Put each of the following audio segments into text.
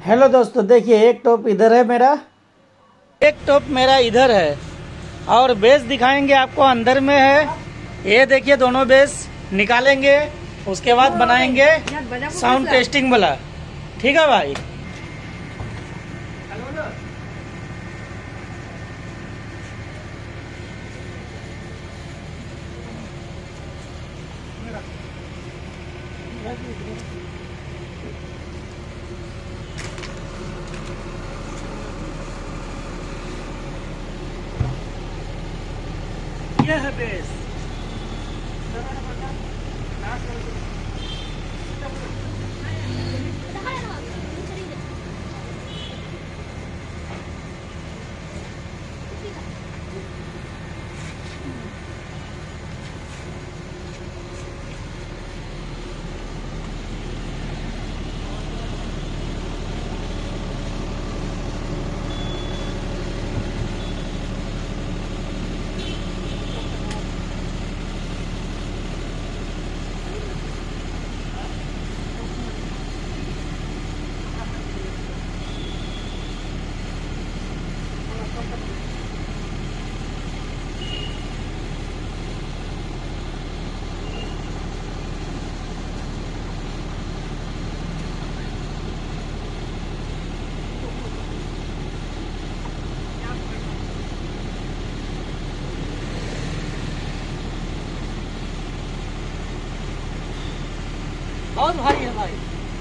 Hello दोस्तों, देखिए एक टॉप इधर है मेरा, एक टॉप मेरा इधर है और बेस दिखाएंगे आपको अंदर में है। ये देखिए दोनों बेस निकालेंगे, उसके बाद बनाएंगे साउंड टेस्टिंग वाला। ठीक है भाई। ये है बेस। बहुत भारी है भाई।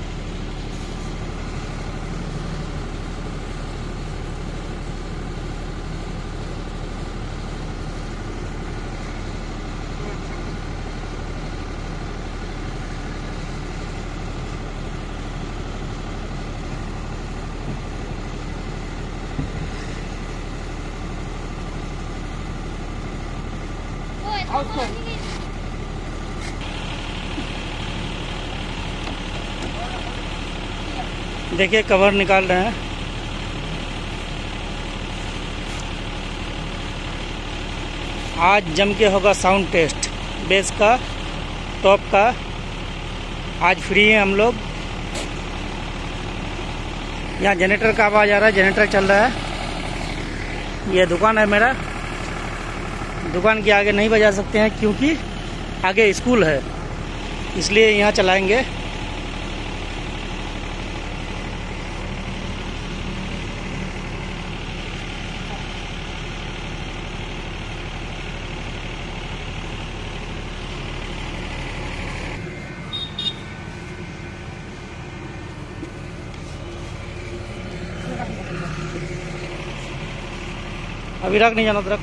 देखिए कवर निकाल रहे हैं। आज जम के होगा साउंड टेस्ट बेस का, टॉप का। आज फ्री हैं हम लोग। यहाँ जनरेटर का आवाज़ आ रहा है, जनरेटर चल रहा है। ये दुकान है मेरा, दुकान के आगे नहीं बजा सकते हैं क्योंकि आगे स्कूल है, इसलिए यहाँ चलाएंगे। अभी रख, नहीं जाना तो रख।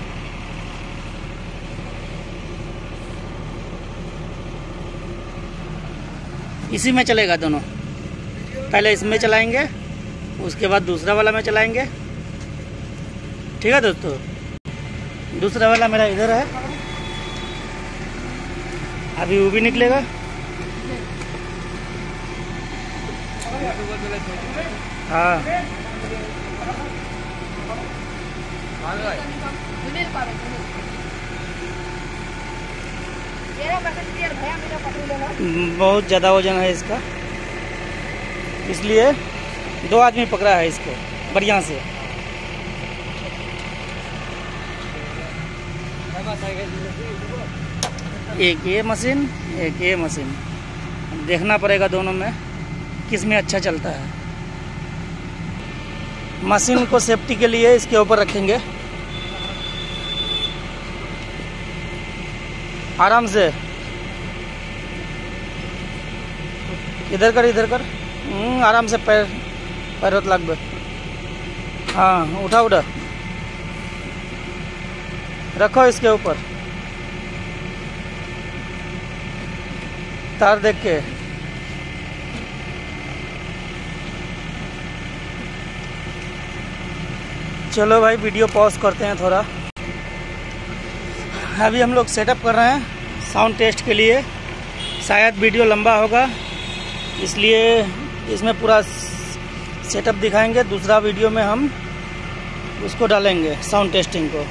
इसी में चलेगा दोनों। पहले इसमें चलाएंगे, उसके बाद दूसरा वाला में चलाएंगे। ठीक है दोस्तों, दूसरा वाला मेरा इधर है, अभी वो भी निकलेगा। हाँ बहुत ज़्यादा वजन है इसका, इसलिए 2 आदमी पकड़ा है इसको बढ़िया से। एक ये मशीन, एक ये मशीन। देखना पड़ेगा दोनों में किस में अच्छा चलता है। मशीन को सेफ्टी के लिए इसके ऊपर रखेंगे, आराम से। इधर कर, इधर कर। आराम से पैर पैरों लग बे। हाँ, उठा उठा रखो इसके ऊपर, तार देख के। चलो भाई, वीडियो पॉज करते हैं थोड़ा। अभी हम लोग सेटअप कर रहे हैं साउंड टेस्ट के लिए। शायद वीडियो लंबा होगा, इसलिए इसमें पूरा सेटअप दिखाएंगे। दूसरा वीडियो में हम उसको डालेंगे, साउंड टेस्टिंग को।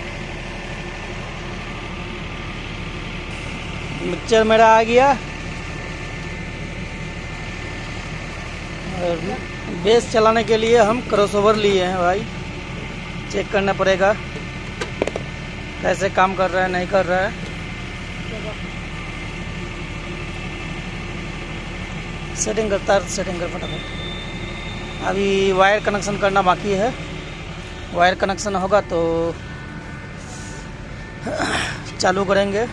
मिक्सचर मेरा आ गया। और बेस चलाने के लिए हम क्रॉसओवर लिए हैं भाई। चेक करना पड़ेगा कैसे काम कर रहा है नहीं कर रहा है। सेटिंग करता है, सेटिंग कर फटाफट। अभी वायर कनेक्शन करना बाकी है। वायर कनेक्शन होगा तो चालू करेंगे।